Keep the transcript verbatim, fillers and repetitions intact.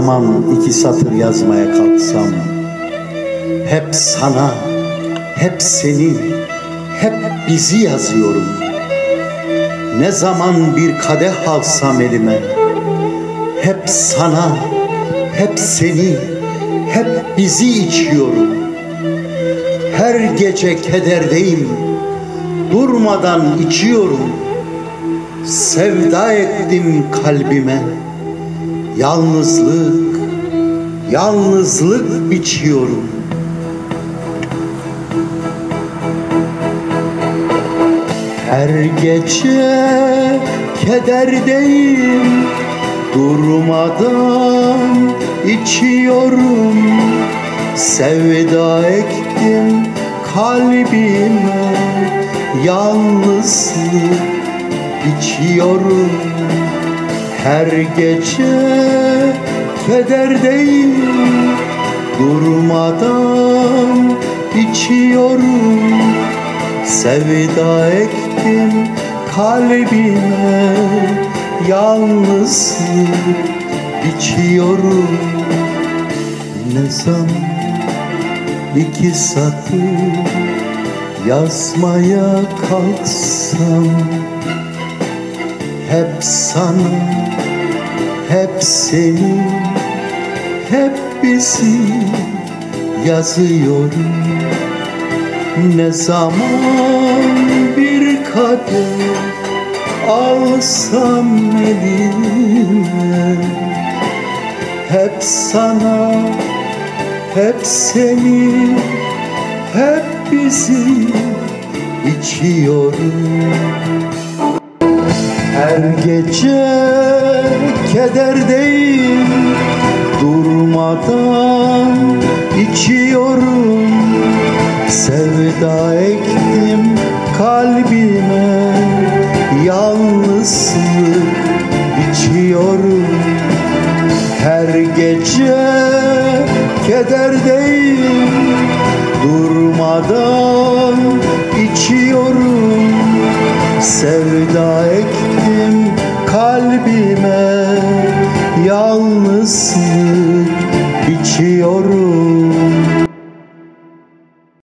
zaman iki satır yazmaya kalksam, hep sana, hep seni, hep bizi yazıyorum. Ne zaman bir kadeh alsam elime, hep sana, hep seni, hep bizi içiyorum. Her gece kederdeyim, durmadan içiyorum. Sevda ettim kalbime, yalnızlık, yalnızlık biçiyorum. Her gece kederdeyim, durmadan içiyorum. Sevda ektim kalbime, yalnızlık biçiyorum. Her gece kederdeyim, durmadan içiyorum. Sevda ektim kalbime, yalnızlık biçiyorum. Ne zaman iki satır yazmaya kalksam, hep sana, hep seni, hep bizi yazıyorum. Ne zaman bir kadeh alsam elime, hep sana, hep seni, hep bizi içiyorum. Her gece kederdeyim, durmadan içiyorum. Sevda ektim kalbime, yalnızlık biçiyorum. Her gece kederdeyim, durmadan